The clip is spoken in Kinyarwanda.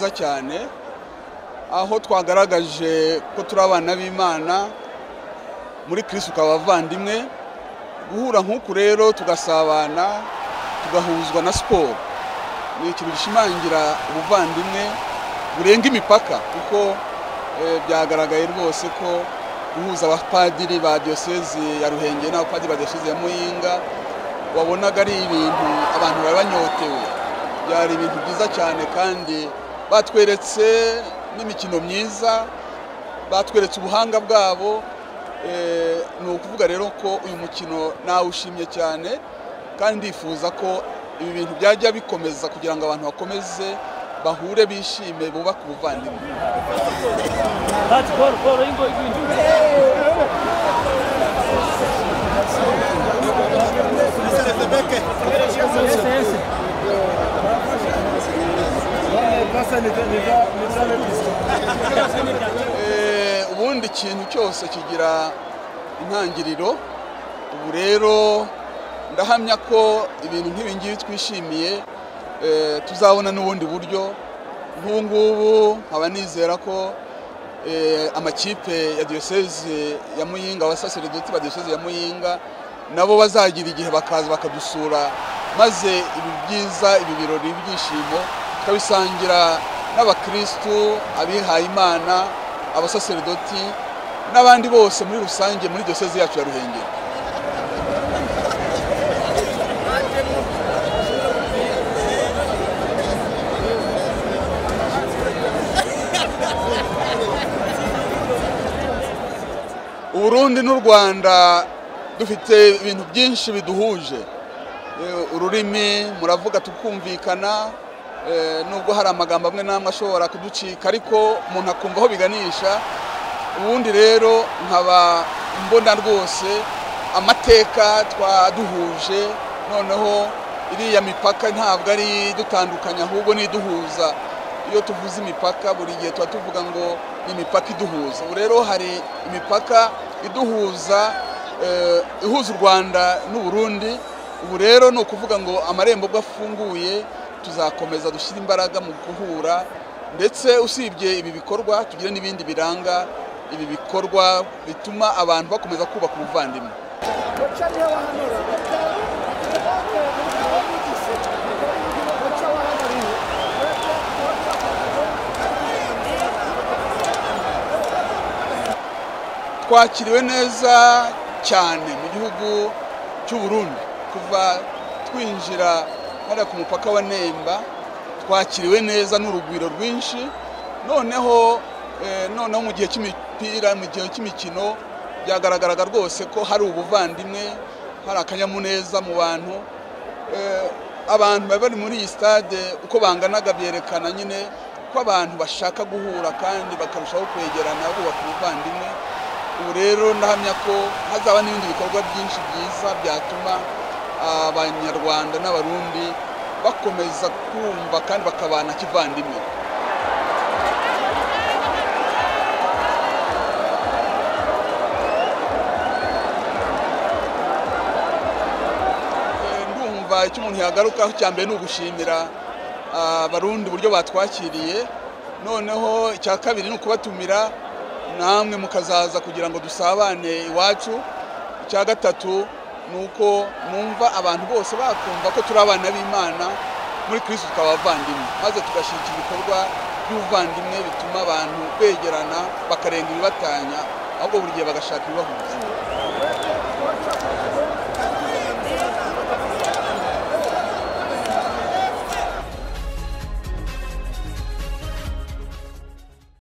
nziza cyane aho twagaragaje ko turi abana b'Imana muri Kristo ukabavandimwe guhura nk'uku rero tugasabana tugahuzwa na siporo ni ikintu gishimangira ubuvandimwe burenga imipaka kuko byagaragaye rwose ko guhuza abapadiri ba diocese ya Ruhengeri n'abapadiri ba diocese ya Muyinga wabonaga ari ibintu abantu bari banyotewe byari ibintu byiza cyane kandi batweretse n'imikino myiza batweretse ubuhanga bwabo ni ukuvuga rero ko uyu mukino nawushimye cyane kandi ndifuza ko ibi bintu byajya bikomeza kugira ngo abantu bakomeze bahure bishime bubaka ubuvandimwe ubundi ikintu cyose kigira intangiriro ubu rero ndahamya ko ibintu nk'ibi ngibi twishimiye tuzabona n'ubundi buryo nk'ubu nkaba nizera ko amakipe ya diocese ya Muyinga abasaserdoti ba diocese ya Muyinga nabo bazagira igihe bakaza bakadusura maze ibi byiza ibi birori ibyishimo tukabisangira n'abakristo abihaye Imana abasaserdoti n'abandi bose muri rusange muri diocese yacu ya Ruhengeri. Uburundi n'u Rwanda dufite ibintu byinshi biduhuje ururimi muravuga tukumvikana nubwo hari amagambo amwe namwe ashobora kuducika ariko umuntu akumva aho biganisha ubundi rero nkaba mbona rwose amateka twaduhuje noneho iriya mipaka ntabwo ari dutandukanya ahubwo ni duhuza iyo tuvuze imipaka buri gihe tuba tuvuga ngo imipaka iduhuza ubu rero hari imipaka iduhuza ihuza u Rwanda n'u Burundi ubu rero no kuvuga ngo amarembo bwafunguye tuzakomeza dushyira imbaraga mu guhura ndetse usibye ibi bikorwa tugire n'ibindi biranga ibi bikorwa bituma abantu bakomeza kubaka ubuvandimwe. Twakiriwe neza cyane mu gihugu cy'u Burundi kuva twinjira hariya ku mupaka wa Nemba twakiriwe neza n'urugwiro rwinshi noneho mu gihe cy'imipira mu gihe cy'imikino byagaragaraga rwose ko hari ubuvandimwe hari akanyamuneza mu bantu abantu bari muri iyi stade uko banganaga byerekana nyine ko abantu bashaka guhura kandi bakarushaho kwegerana bubaka ubuvandimwe. Ubu rero ndahamya ko hazaba n'ibindi bikorwa byinshi byiza byatuma abanyarwanda n'abarundi bakomeza kumva kandi bakabana kivandimwe. Ndumva icyo umuntu yagarukaho cyambere ni ugushimira abarundi uburyo batwakiriye noneho icya kabiri ni ukubatumira namwe mukazaza kugira ngo dusabane iwacu icya gatatu nuko numva abantu bose bakumva ko turi abana b'Imana muri Kristo tukabavandimwe maze tugashyigikira ibikorwa by'ubuvandimwe bituma abantu begerana bakarenga ibibatanya ahubwo buri gihe bagashaka ibibahuza.